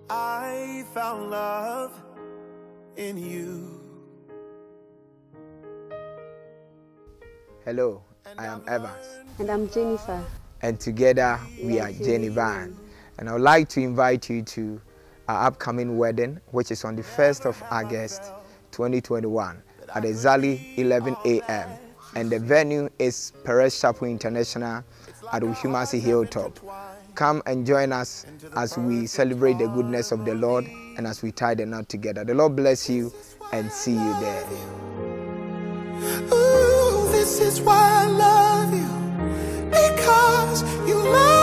I found love in you. Hello, I am Evans. And I'm Jennifer. And together we are Jenny Band. And I would like to invite you to our upcoming wedding, which is on the 1st of August 2021 at exactly 11 a.m. And the venue is Perez Chapel International at Uhumasi Hilltop. Come and join us as we celebrate the goodness of the Lord and as we tie the knot together. The Lord bless you and see you there. Ooh, this is why I love you, because you love